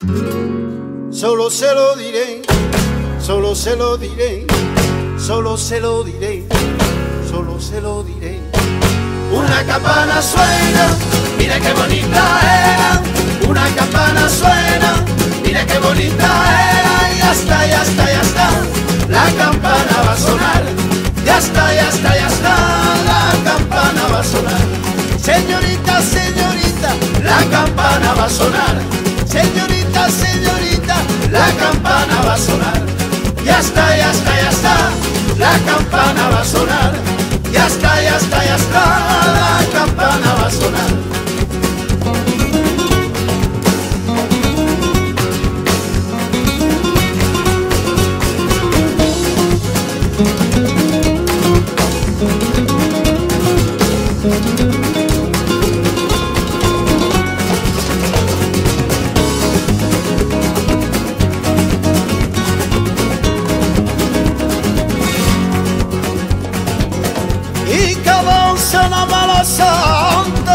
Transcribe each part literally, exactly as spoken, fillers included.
Solo se lo diré, solo se lo diré, solo se lo diré, solo se lo diré. Una campana suena, mira qué bonita era. Una campana suena, mira qué bonita era. Y ya está, ya está, ya está, la campana va a sonar. Ya está, ya está, ya está, la campana va a sonar. Señorita, señorita, la campana va a sonar. Señorita, señorita, la campana va a sonar. Ya está, ya está, ya está, la campana va a sonar. Ya está, ya está, ya está, la campana va a sonar. I que avança la mala santa,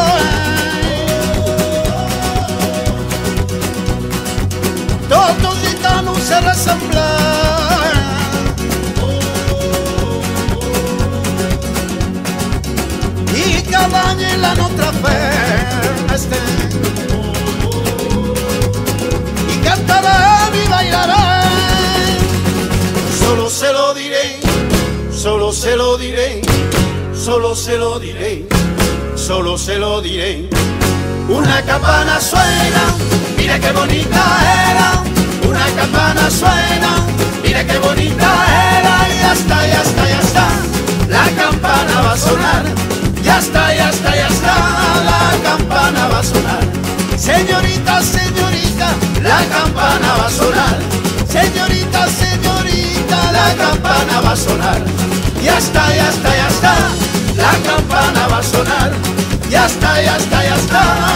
tots els gitanos se ressemblen. I cada any la nostra festa i cantarem i bailarem. Solo se lo diré, solo se lo diré, solo se lo diré, solo se lo diré. Una campana suena, mira qué bonita era. Una campana suena, mira qué bonita era. Y ya está, ya está, ya está, la campana va a sonar. Ya está, ya está, ya está, la campana va a sonar. Señorita, señorita, la campana va a sonar. Señorita, señorita, la campana va a sonar. Ya está, ya está, ya está, la campana va a sonar. Ya está, ya está, ya está.